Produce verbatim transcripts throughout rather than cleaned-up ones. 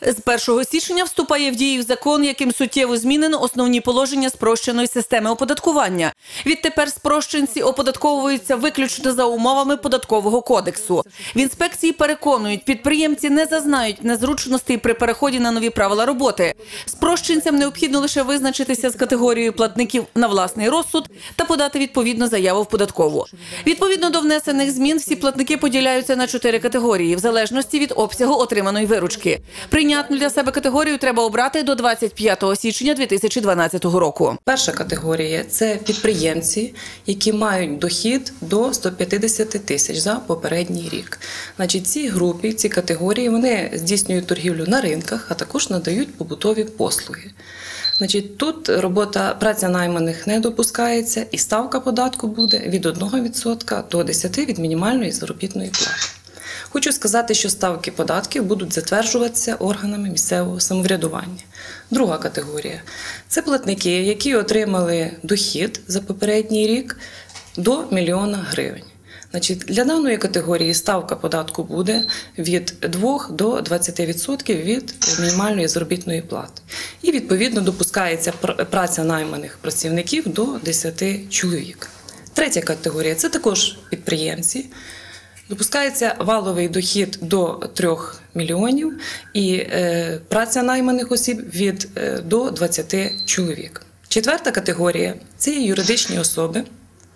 З першого січня вступає в дію закон, яким суттєво змінено основні положення спрощеної системи оподаткування. Відтепер спрощенці оподатковуються виключно за умовами Податкового кодексу. В інспекції переконують, підприємці не зазнають незручностей при переході на нові правила роботи. Спрощенцям необхідно лише визначитися з категорією платників на власний розсуд та подати відповідну заяву в податкову. Відповідно до внесених змін, всі платники поділяються на чотири категорії, в залежності від обсягу отриманої виручки. Прийнятну для себе категорію треба обрати до двадцять п'ятого січня дві тисячі дванадцятого року. Перша категорія – це підприємці, які мають дохід до ста п'ятдесяти тисяч за попередній рік. Значить, ці групи, ці категорії, вони здійснюють торгівлю на ринках, а також надають побутові послуги. Значить, тут робота праця найманих не допускається і ставка податку буде від одного відсотка до десяти відсотків від мінімальної заробітної плати. Хочу сказати, що ставки податків будуть затверджуватися органами місцевого самоврядування. Друга категорія – це платники, які отримали дохід за попередній рік до мільйона гривень. Значить, для даної категорії ставка податку буде від двох до двадцяти відсотків від мінімальної заробітної плати. І, відповідно, допускається праця найманих працівників до десяти чоловік. Третя категорія – це також підприємці. Допускається валовий дохід до трьох мільйонів і е, праця найманих осіб від е, до двадцяти чоловік. Четверта категорія – це юридичні особи.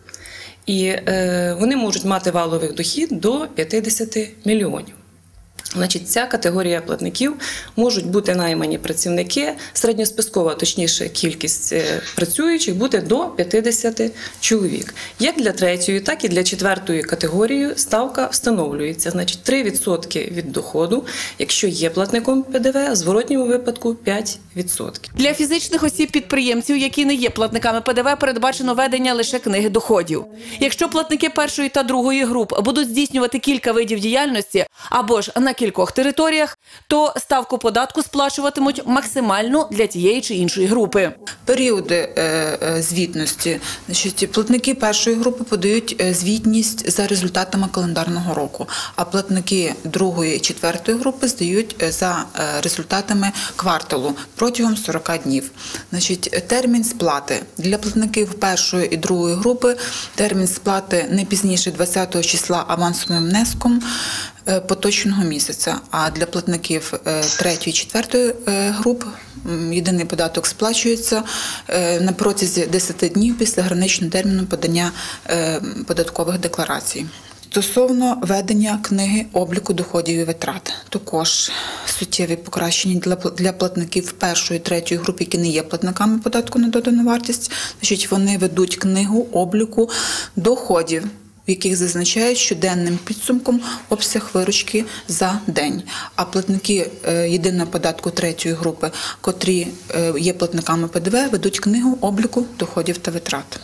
І е, вони можуть мати валовий дохід до п'ятдесяти мільйонів. Значить, ця категорія платників можуть бути наймані працівники, середньоспискова, точніше, кількість працюючих буде до п'ятдесяти чоловік. Як для третьої, так і для четвертої категорії ставка встановлюється. Значить, три відсотки від доходу, якщо є платником Пе Де Ве, в зворотньому випадку п'ять відсотків. Для фізичних осіб-підприємців, які не є платниками Пе Де Ве, передбачено ведення лише книги доходів. Якщо платники першої та другої груп будуть здійснювати кілька видів діяльності або ж на кількох територіях, то ставку податку сплачуватимуть максимально для тієї чи іншої групи. Періоди звітності. Значить, платники першої групи подають звітність за результатами календарного року, а платники другої і четвертої групи здають за результатами кварталу протягом сорока днів. Значить, термін сплати. Для платників першої і другої групи термін сплати не пізніше двадцятого числа авансовим внеском поточного місяця, а для платників третьої і четвертої груп єдиний податок сплачується на протязі десяти днів після граничного терміну подання податкових декларацій. Стосовно ведення книги обліку доходів і витрат, також суттєві покращення для платників першої і третьої групи, які не є платниками податку на додану вартість. Значить, вони ведуть книгу обліку доходів, в яких зазначають щоденним підсумком обсяг виручки за день. А платники єдиного податку третьої групи, котрі є платниками Пе Де Ве, ведуть книгу обліку доходів та витрат.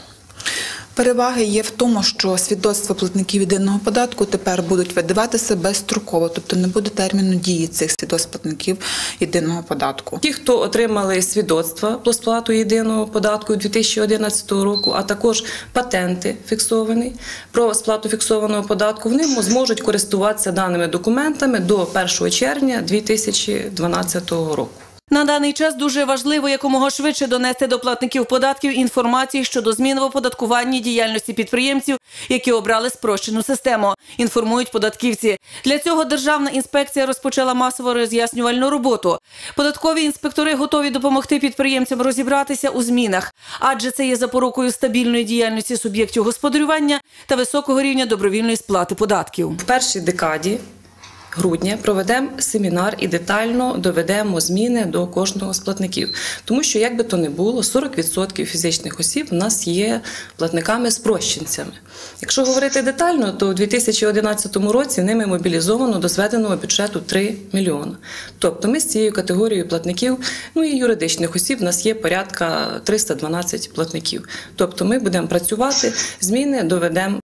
Переваги є в тому, що свідоцтва платників єдиного податку тепер будуть видаватися безстроково, тобто не буде терміну дії цих свідоцтв платників єдиного податку. Ті, хто отримали свідоцтва про сплату єдиного податку дві тисячі одинадцятого року, а також патенти фіксовані про сплату фіксованого податку, вони зможуть користуватися даними документами до першого червня дві тисячі дванадцятого року. На даний час дуже важливо якомога швидше донести до платників податків інформацію щодо змін в оподаткуванні діяльності підприємців, які обрали спрощену систему, інформують податківці. Для цього Державна інспекція розпочала масову роз'яснювальну роботу. Податкові інспектори готові допомогти підприємцям розібратися у змінах, адже це є запорукою стабільної діяльності суб'єктів господарювання та високого рівня добровільної сплати податків. В першій декаді грудня проведемо семінар і детально доведемо зміни до кожного з платників. Тому що, як би то не було, сорок відсотків фізичних осіб у нас є платниками-спрощенцями. Якщо говорити детально, то у дві тисячі одинадцятому році ними мобілізовано до зведеного бюджету три мільйони. Тобто ми з цією категорією платників, ну і юридичних осіб, у нас є порядка триста дванадцять платників. Тобто ми будемо працювати, зміни доведемо